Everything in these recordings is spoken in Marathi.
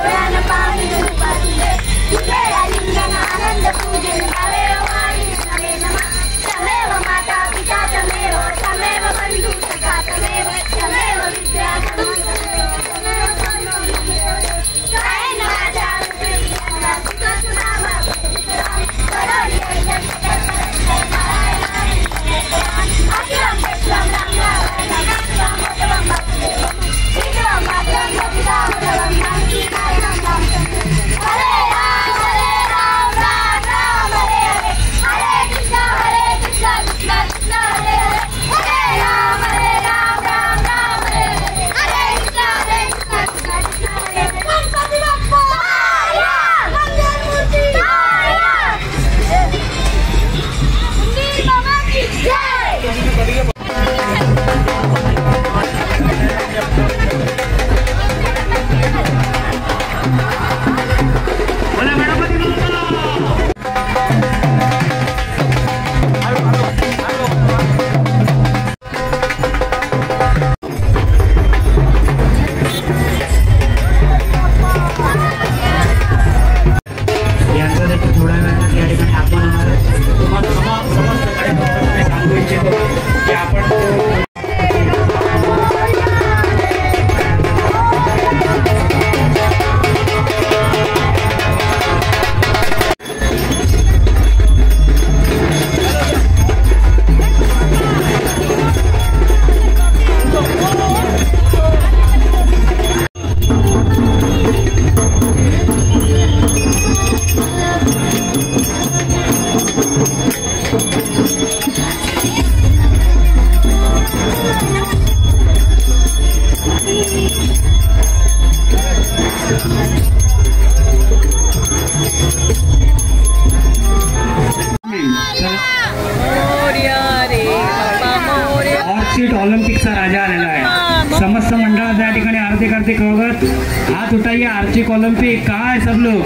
ऑर्चिड ऑलिम्पिकचा राजा आलेला आहे। समस्त मंडळात या ठिकाणी हार्दिक हार्दिक स्वागत। हाथ उठाइए, आर्चिड ऑलिम्पिक कहाँ है सब लोग?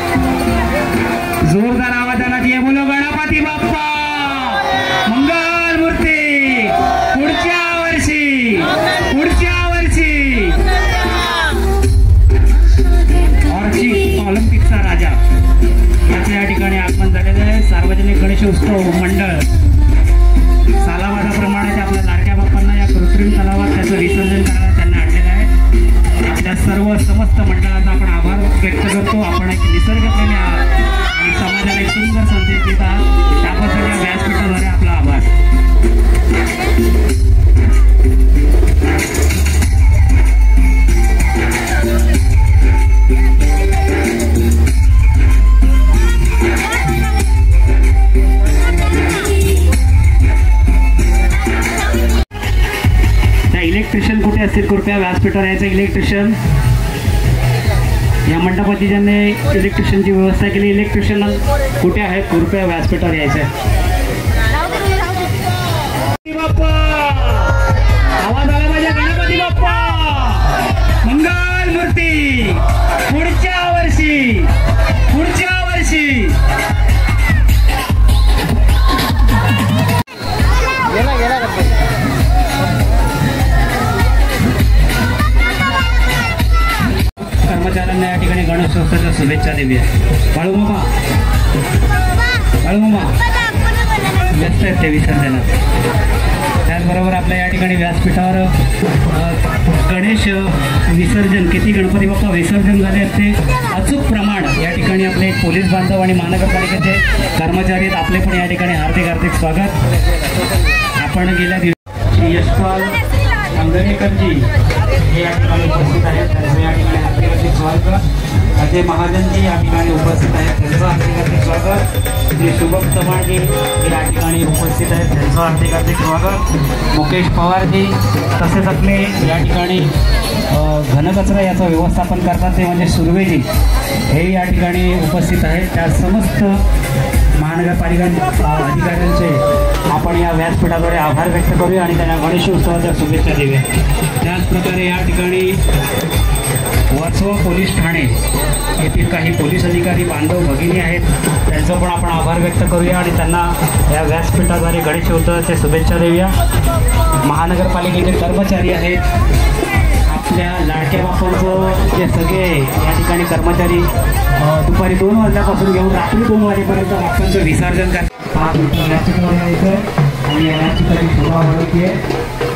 जोरदार आवाज आना चाहिए। बोलो गणपती बाप्पा मंगल मूर्ती। पुढच्या वर्षी ऑर्चिड ऑलिम्पिकचा राजा याचं या ठिकाणी आगमन झालेलं आहे। सार्वजनिक गणेश उत्सव मंडळ सालावादाप्रमाणे आपल्या लाडक्या बाप्पांना या कृत्रिम तलावात त्याचं विसर्जन करायला त्यांना आणलेलं आहे। आपल्या सर्व समस्त मंडळाचा आपण आभार व्यक्त करतो। आपण एक निसर्गप्रेमी आहात आणि समाजाला एक सुंदर संदेश देत आहात, त्याबद्दल या व्यासपीठाद्वारे आपला आभार। इलेक्ट्रिशियन कुठे असतील कृपया व्यासपीठावर यायचं। इलेक्ट्रिशियन या मंडपाची ज्यांनी इलेक्ट्रिशियनची व्यवस्था केली, इलेक्ट्रिशियन कुठे आहेत कृपया व्यासपीठावर यायचं। बाप्पा आवाज आला पाहिजे। गणपती बाप्पा मंगल मूर्ती। पुढच्या वर्षी कर्मचाऱ्यांना या ठिकाणी गणेशोत्सवाच्या शुभेच्छा देऊया। बाळू मामा व्यस्त आहेत ते विसर्जनात। त्याचबरोबर आपल्या या ठिकाणी व्यासपीठावर गणेश विसर्जन किती गणपती बाप्पा विसर्जन झाले ते अचूक प्रमाण या ठिकाणी आपले पोलीस बांधव आणि महानगरपालिकेचे कर्मचारी आहेत, आपले पण या ठिकाणी हार्दिक स्वागत। आपण गेल्या दिवशी यशपाल अंगणेकरजी हे या ठिकाणी उपस्थित आहेत, त्यांचं या ठिकाणी हार्दिक स्वागत। अजय महाजनजी या ठिकाणी उपस्थित आहेत, त्यांचं हार्दिक स्वागत। श्री शुभम चव्हाणजी हे या ठिकाणी उपस्थित आहेत, त्यांचं हार्दिक स्वागत। मुकेश पवारजी तसेच आपले या ठिकाणी घनकचरा याचं व्यवस्थापन करतात ते म्हणजे सुर्वेजी हे या ठिकाणी उपस्थित आहेत। त्या समस्त महानगरपालिका अधिकाऱ्यांचे आपण या व्यासपीठाद्वारे आभार व्यक्त करूया आणि त्यांना गणेश उत्सवाच्या शुभेच्छा देऊया। त्याचप्रकारे या ठिकाणी वर्सोवा पोलीस ठाणे येथील काही पोलीस अधिकारी बांधव भगिनी आहेत, त्यांचं पण आपण आभार व्यक्त करूया आणि त्यांना या व्यासपीठाद्वारे गणेश उत्सवाच्या शुभेच्छा देऊया। महानगरपालिकेचे कर्मचारी आहेत, आपल्या लाडक्या बाप्पांचं जे सगळे या ठिकाणी कर्मचारी दुपारी 2 वाजल्यापासून घेऊन रात्री 2 वाजेपर्यंत बाप्पांचं विसर्जन करतात. आणि या ठिकाणी शोभा वाढवते.